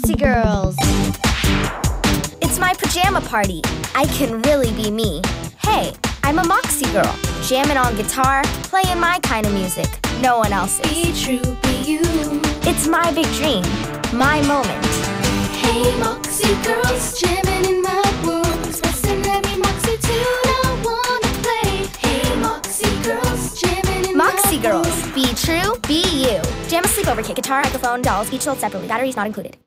Moxie Girls! It's my pajama party. I can really be me. Hey, I'm a Moxie Girl, jamming on guitar, playing my kind of music. No one else's. Be true, be you. It's my big dream, my moment. Hey, Moxie Girls, jamming in my world, expressing every Moxie tune I wanna play. Hey, Moxie Girls, jamming in Moxie my Girls, world. be true, be you. Jam a sleepover kit, guitar, microphone, dolls, each sold separately. Batteries not included.